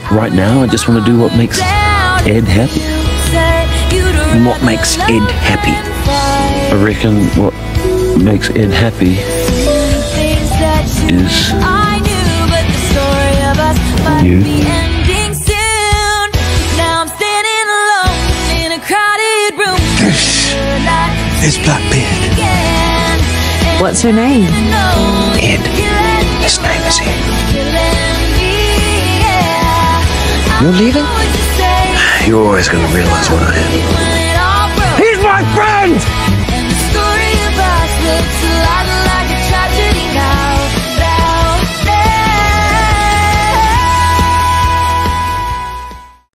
right now I just want to do what makes Ed happy. And what makes Ed happy? I reckon what makes Ed happy is you. There's Blackbeard. What's her name? Ed. His name is Ed. You're leaving? You're always going to realise what I am.